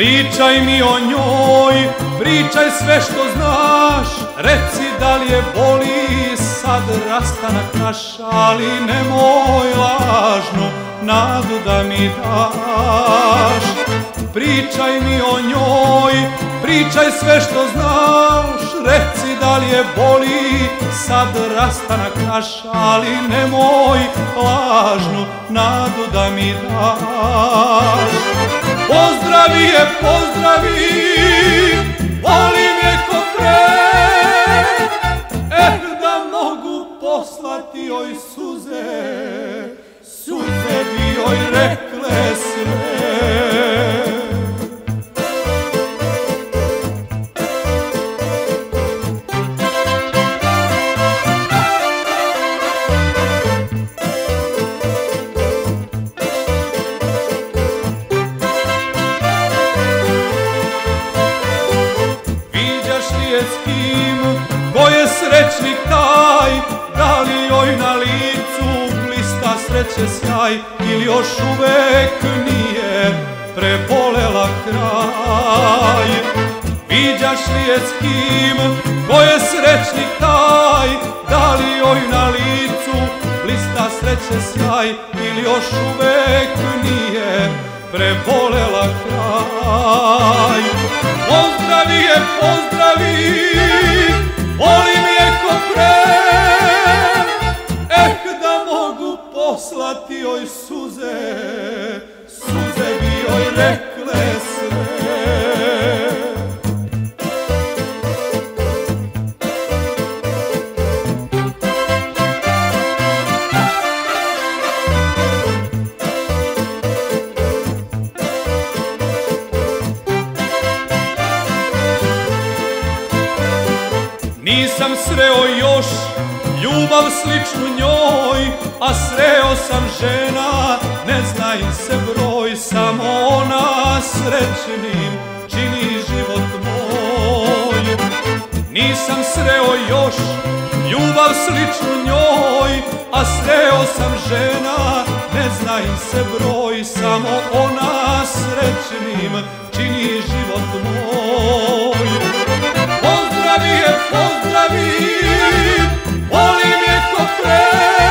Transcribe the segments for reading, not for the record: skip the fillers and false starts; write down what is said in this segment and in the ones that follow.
Pričaj mi o njoj, pričaj sve što znaš, reci da li je boli sad rastanak naš, ali nemoj lažnu nadu da mi daš. Pričaj mi o njoj, pričaj sve što znaš, reci da li je boli sad rastanak naš, ali nemoj lažnu nadu da mi daš. Pozdravi je, pozdravi, volim je ko pre, da mogu poslati joj suze, suze bi joj rekle sve. S kim, ko je srećnik taj, da li joj na licu blista sreće sjaj, ili još uvek nije prebolela kraj. Viđaš li je s kim, ko je srećnik taj, da li joj na licu blista sreće sjaj, ili još uvek nije prebolela kraj. Pozdravi je, pozdravi, volim je ko pre, da mogu poslati joj suze, suze bi joj rekle sve. Nisam sreo još ljubav sličnu njoj, a sreo sam žena, ne zna im se broj, samo ona srećnim čini život moj. Nisam sreo još ljubav sličnu njoj, a sreo sam žena, ne zna im se broj, samo ona srećnim čini život moj. Pozdravi je, pozdravi, volim je ko pre,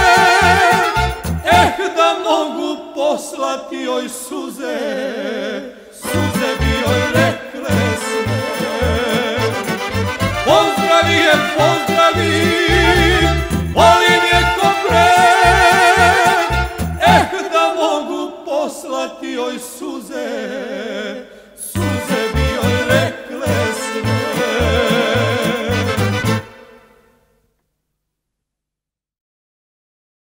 da mogu poslati joj suze, suze bi joj rekle.